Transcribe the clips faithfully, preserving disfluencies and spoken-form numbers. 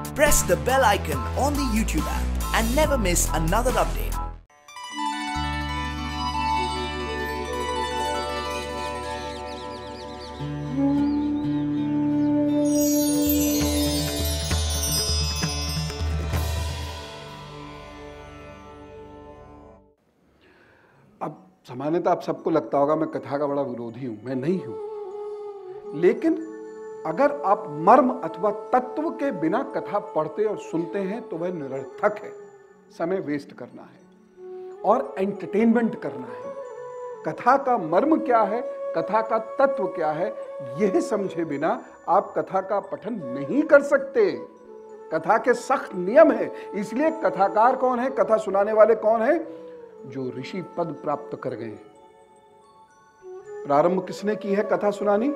Press the bell icon on the YouTube app and never miss another update. अब सामान्यतः आप सबको लगता होगा मैं कथा का बड़ा विरोधी हूं, मैं नहीं हूं, लेकिन अगर आप मर्म अथवा तत्व के बिना कथा पढ़ते और सुनते हैं तो वह निरर्थक है, समय वेस्ट करना है और एंटरटेनमेंट करना है। कथा का मर्म क्या है, कथा का तत्व क्या है, यह समझे बिना आप कथा का पठन नहीं कर सकते। कथा के सख्त नियम है, इसलिए कथाकार कौन है, कथा सुनाने वाले कौन है? जो ऋषि पद प्राप्त कर गए। प्रारंभ किसने की है कथा सुनानी?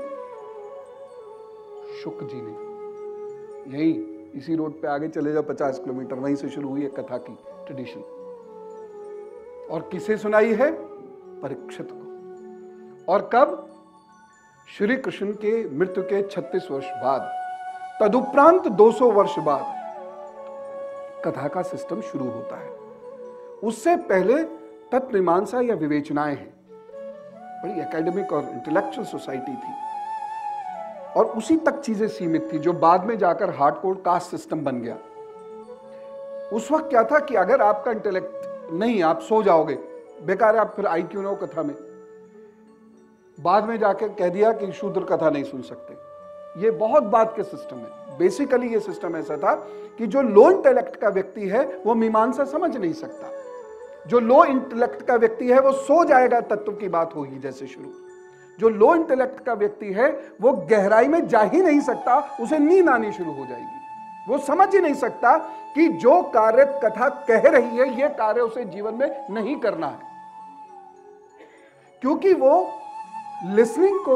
शुक जी ने। यही इसी रोड पे आगे चले जाओ पचास किलोमीटर, वहीं से शुरू हुई है कथा की ट्रेडिशन। और किसे सुनाई है? परीक्षित को। और कब? श्री कृष्ण के मृत्यु के छत्तीस वर्ष बाद, तदुपरांत दो सौ वर्ष बाद कथा का सिस्टम शुरू होता है। उससे पहले तत्मीमांसा या विवेचनाएं हैं, बड़ी एकेडमिक और इंटेलेक्चुअल सोसाइटी थी और उसी तक चीजें सीमित थी, जो बाद में जाकर हार्डकोर कास्ट सिस्टम बन गया। उस वक्त क्या था कि अगर आपका इंटेलेक्ट नहीं, आप सो जाओगे, बेकार है, आप फिर आई क्यों ना हो कथा में। बाद में जाकर कह दिया कि शूद्र कथा नहीं सुन सकते। ये बहुत बाद के सिस्टम है। बेसिकली ये सिस्टम ऐसा था कि जो लो इंटेलेक्ट का व्यक्ति है वो मीमांसा समझ नहीं सकता। जो लो इंटेलेक्ट का व्यक्ति है वो सो जाएगा, तत्व की बात होगी जैसे शुरू। जो लो इंटेलेक्ट का व्यक्ति है वो गहराई में जा ही नहीं सकता, उसे नींद आनी शुरू हो जाएगी। वो समझ ही नहीं सकता कि जो कार्य कथा कह रही है ये कार्य उसे जीवन में नहीं करना है, क्योंकि वो लिसनिंग को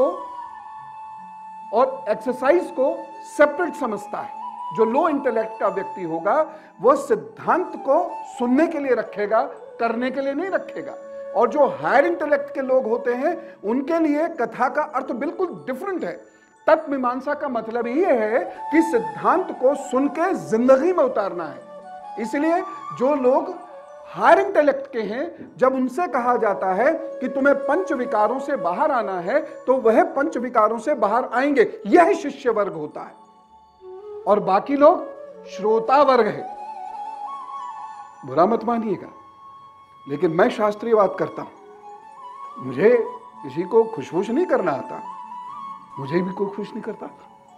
और एक्सरसाइज को सेपरेट समझता है। जो लो इंटेलेक्ट का व्यक्ति होगा वो सिद्धांत को सुनने के लिए रखेगा, करने के लिए नहीं रखेगा। और जो हायर इंटेलेक्ट के लोग होते हैं उनके लिए कथा का अर्थ बिल्कुल डिफरेंट है। तत्मीमांसा का मतलब ये है कि सिद्धांत को सुन के जिंदगी में उतारना है। इसलिए जो लोग हायर इंटेलेक्ट के हैं, जब उनसे कहा जाता है कि तुम्हें पंच विकारों से बाहर आना है तो वह पंच विकारों से बाहर आएंगे। यह शिष्य वर्ग होता है और बाकी लोग श्रोता वर्ग है। बुरा मत मानिएगा, लेकिन मैं शास्त्रीय बात करता हूं। मुझे किसी को खुश खुश नहीं करना आता, मुझे भी कोई खुश नहीं करता।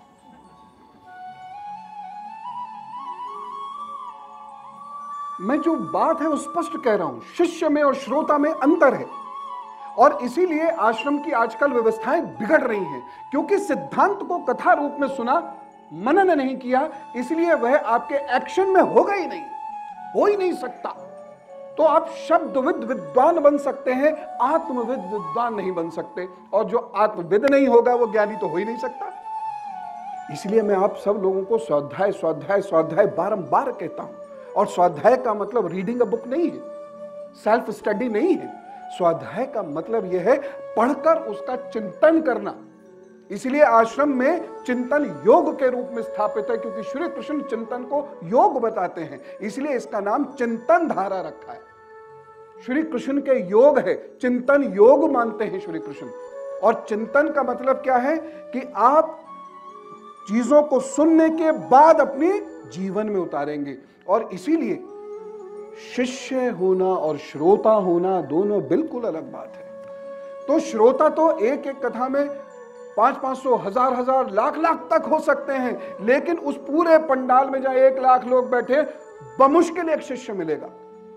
मैं जो बात है वो स्पष्ट कह रहा हूं। शिष्य में और श्रोता में अंतर है और इसीलिए आश्रम की आजकल व्यवस्थाएं बिगड़ रही हैं, क्योंकि सिद्धांत को कथा रूप में सुना, मनन नहीं किया, इसलिए वह आपके एक्शन में होगा ही नहीं, हो ही नहीं सकता। तो आप शब्दविद विद्वान बन सकते हैं, आत्मविद विद्वान नहीं बन सकते। और जो आत्मविद नहीं होगा वो ज्ञानी तो हो ही नहीं सकता। इसलिए मैं आप सब लोगों को स्वाध्याय स्वाध्याय स्वाध्याय बारंबार कहता हूं। और स्वाध्याय का मतलब रीडिंग अ बुक नहीं है, सेल्फ स्टडी नहीं है। स्वाध्याय का मतलब यह है पढ़कर उसका चिंतन करना। इसलिए आश्रम में चिंतन योग के रूप में स्थापित है, क्योंकि श्री कृष्ण चिंतन को योग बताते हैं, इसलिए इसका नाम चिंतन धारा रखा है। श्री कृष्ण के योग है, चिंतन योग मानते हैं श्री कृष्ण। और चिंतन का मतलब क्या है कि आप चीजों को सुनने के बाद अपने जीवन में उतारेंगे। और इसीलिए शिष्य होना और श्रोता होना दोनों बिल्कुल अलग बात है। तो श्रोता तो एक एक कथा में पांच पांच सौ हजार हजार लाख लाख तक हो सकते हैं, लेकिन उस पूरे पंडाल में जहां एक लाख लोग बैठे, बमुश्किल एक शिष्य मिलेगा,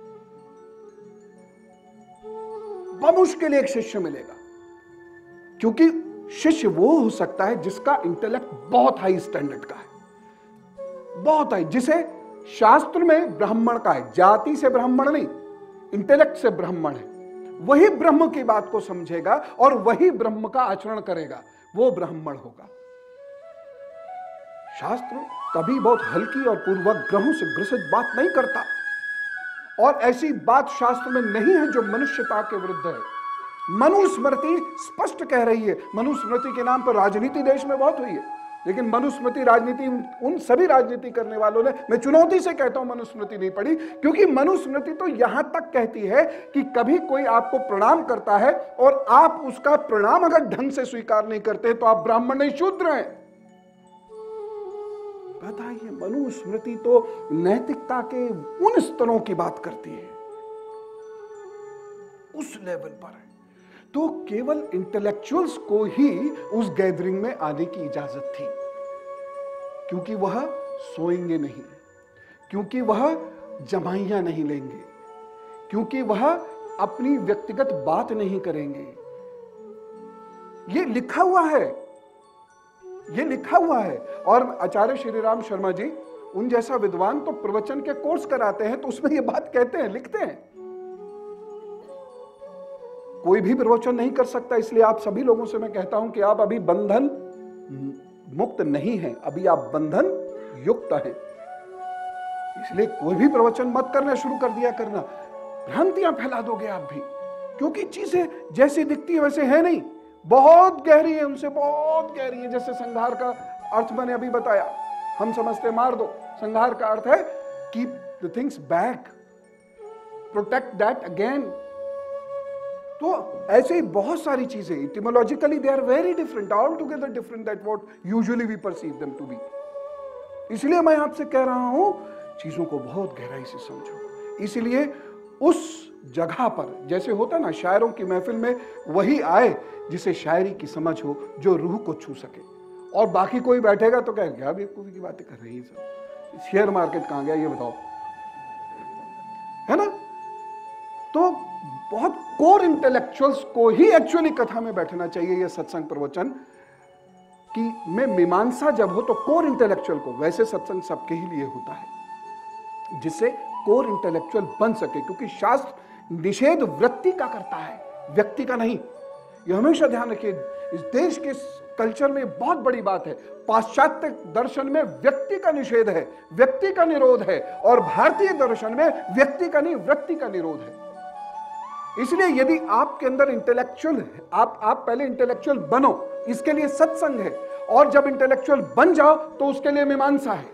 बमुश्किल एक शिष्य मिलेगा। क्योंकि शिष्य वो हो सकता है जिसका इंटेलेक्ट बहुत हाई स्टैंडर्ड का है, बहुत हाई, जिसे शास्त्र में ब्राह्मण का है, जाति से ब्राह्मण नहीं, इंटेलेक्ट से ब्राह्मण है, वही ब्रह्म की बात को समझेगा और वही ब्रह्म का आचरण करेगा, वो ब्राह्मण होगा। शास्त्र कभी बहुत हल्की और पूर्वग्रहों से ग्रसित बात नहीं करता, और ऐसी बात शास्त्र में नहीं है जो मनुष्यता के विरुद्ध है। मनुस्मृति स्पष्ट कह रही है। मनुस्मृति के नाम पर राजनीति देश में बहुत हुई है। लेकिन मनुस्मृति राजनीति उन सभी राजनीति करने वालों ने, मैं चुनौती से कहता हूं, मनुस्मृति नहीं पढ़ी, क्योंकि मनुस्मृति तो यहां तक कहती है कि कभी कोई आपको प्रणाम करता है और आप उसका प्रणाम अगर ढंग से स्वीकार नहीं करते तो आप ब्राह्मण नहीं शूद्र हैं। बताइए, मनुस्मृति तो नैतिकता के उन स्तरों की बात करती है, उस लेवल पर है। तो केवल इंटेलेक्चुअल्स को ही उस गैदरिंग में आने की इजाजत थी, क्योंकि वह सोएंगे नहीं, क्योंकि वह जमाइयां नहीं लेंगे, क्योंकि वह अपनी व्यक्तिगत बात नहीं करेंगे। यह लिखा हुआ है, यह लिखा हुआ है। और आचार्य श्री राम शर्मा जी, उन जैसा विद्वान तो प्रवचन के कोर्स कराते हैं, तो उसमें यह बात कहते हैं, लिखते हैं। कोई भी प्रवचन नहीं कर सकता, इसलिए आप सभी लोगों से मैं कहता हूं कि आप अभी बंधन मुक्त नहीं हैं, अभी आप बंधन युक्त हैं। इसलिए कोई भी प्रवचन मत करना शुरू कर दिया करना, भ्रांतियां फैला दोगे आप भी, क्योंकि चीजें जैसी दिखती है वैसे है नहीं, बहुत गहरी है, उनसे बहुत गहरी है। जैसे संहार का अर्थ मैंने अभी बताया, हम समझते मार दो, संहार का अर्थ है keep the things back, protect that again. तो ऐसे ही बहुत सारी चीजें, etymologically they are very different, all together different that what usually we perceive them to be. इसलिए मैं आपसे कह रहा हूं, चीजों को बहुत गहराई से समझो। इसलिए उस जगह पर, जैसे होता ना शायरों की महफिल में, वही आए जिसे शायरी की समझ हो, जो रूह को छू सके। और बाकी कोई बैठेगा तो कहेगा क्या बेवकूफी की बातें कर रही है सब, शेयर मार्केट कहां गया ये बताओ, है ना। तो बहुत कोर इंटेलेक्चुअल्स को ही एक्चुअली कथा में बैठना चाहिए, यह सत्संग प्रवचन कि में मीमांसा जब हो तो कोर इंटेलेक्चुअल को, वैसे सत्संग सबके ही लिए होता है, जिससे कोर इंटेलेक्चुअल बन सके, क्योंकि शास्त्र निषेध वृत्ति का करता है, व्यक्ति का नहीं। यह हमेशा ध्यान रखिए, इस देश के कल्चर में बहुत बड़ी बात है, पाश्चात्य दर्शन में व्यक्ति का निषेध है, व्यक्ति का निरोध है, और भारतीय दर्शन में व्यक्ति का नहीं वृत्ति का निरोध है। इसलिए यदि आपके अंदर इंटेलेक्चुअल है, आप आप पहले इंटेलेक्चुअल बनो, इसके लिए सत्संग है, और जब इंटेलेक्चुअल बन जाओ तो उसके लिए मीमांसा है।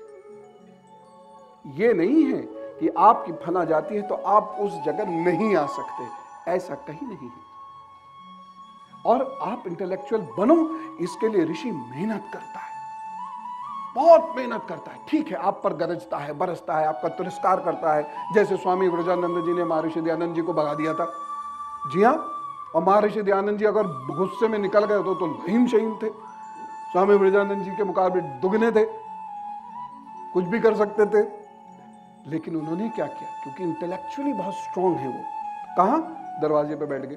यह नहीं है कि आपकी फना जाती है तो आप उस जगह नहीं आ सकते, ऐसा कहीं नहीं है। और आप इंटेलेक्चुअल बनो, इसके लिए ऋषि मेहनत करता है, बहुत मेहनत करता है। ठीक है, आप पर गरजता है, बरसता है, आपका तिरस्कार करता है, जैसे स्वामी ब्रजानंद जी ने महर्षि दयानंद जी को भगा दिया था। जी हाँ, और महर्षि दयानंद जी अगर गुस्से में निकल गए तो, तो लहीम शहीम थे, स्वामी ब्रजानंद जी के मुकाबले दुगने थे, कुछ भी कर सकते थे। लेकिन उन्होंने क्या किया, क्योंकि इंटेलेक्चुअली बहुत स्ट्रांग है वो, कहां दरवाजे पे बैठ गए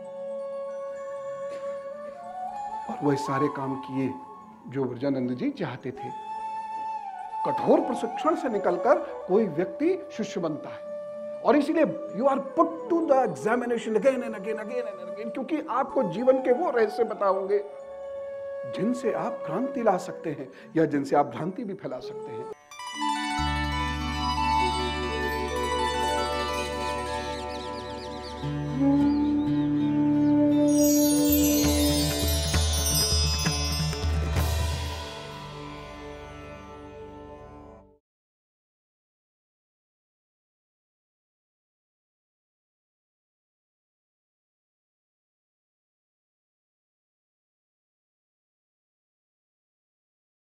और वह सारे काम किए जो ब्रजानंद जी चाहते थे। कठोर प्रशिक्षण से निकलकर कोई व्यक्ति शिष्य बनता है, और इसीलिए you are put to the examination again and again again and again, क्योंकि आपको जीवन के वो रहस्य बताओगे जिनसे आप क्रांति ला सकते हैं, या जिनसे आप भ्रांति भी फैला सकते हैं।